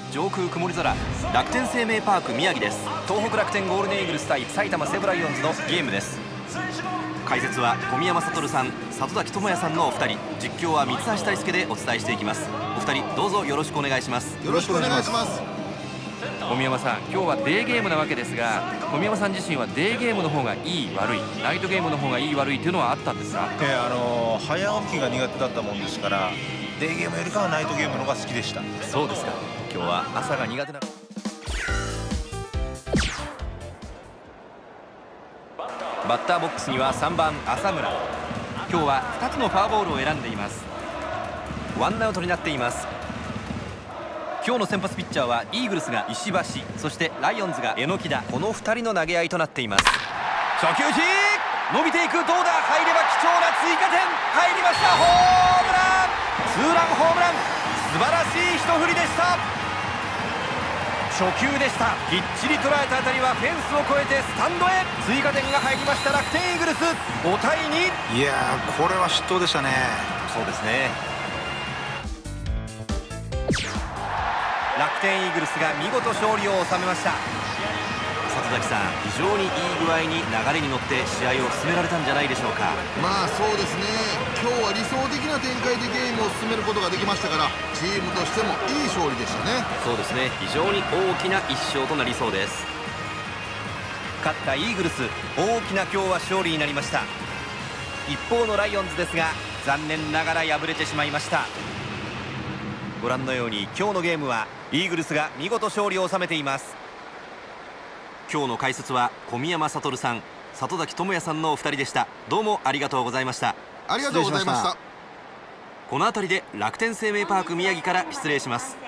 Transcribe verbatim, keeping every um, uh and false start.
上空曇り空、楽天生命パーク宮城です。東北楽天ゴールデンイーグルス対埼玉西武ライオンズのゲームです。解説は小宮山悟さん、里崎智也さんのお二人、実況は三橋大輔でお伝えしていきます。お二人どうぞよろしくお願いします。 よろしくお願いします。 小宮山さん、今日はデーゲームなわけですが、小宮山さん自身はデーゲームの方がいい悪い、ナイトゲームの方がいい悪いというのはあったんですか？ えー、あのー、早起きが苦手だったもんですから、デーゲームよりかはナイトゲームの方が好きでした。 そうですか。今日は朝が苦手なバッターボックスにはさんばん浅村。今日はふたつのフォアボールを選んでいます。ワンアウトになっています。今日の先発ピッチャーはイーグルスが石橋、そしてライオンズが榎田、このふたりの投げ合いとなっています。初球打ち伸びていく、どうだ、入れば貴重な追加点、入りました。ホームラン、ツーランホームラン、素晴らしい一振りでした。初球でした。きっちり捉えた当たりはフェンスを越えてスタンドへ。追加点が入りました楽天イーグルス、ごたいに。 いやー、これは失投でしたね。 そうですね。楽天イーグルスが見事勝利を収めました。里崎さん、非常にいい具合に流れに乗って試合を進められたんじゃないでしょうか。 まあそうですね、今日は理想的な展開でゲームを進めることができましたから、チームとしてもいい勝利でしたね。 そうですね、非常に大きな一勝となりそうです。勝ったイーグルス、大きな今日は勝利になりました。一方のライオンズですが、残念ながら敗れてしまいました。ご覧のように今日のゲームはイーグルスが見事勝利を収めています。今日の解説は小宮山悟さん、里崎智也さんのお二人でした。どうもありがとうございました。 ありがとうございました。 この辺りで楽天生命パーク宮城から失礼します。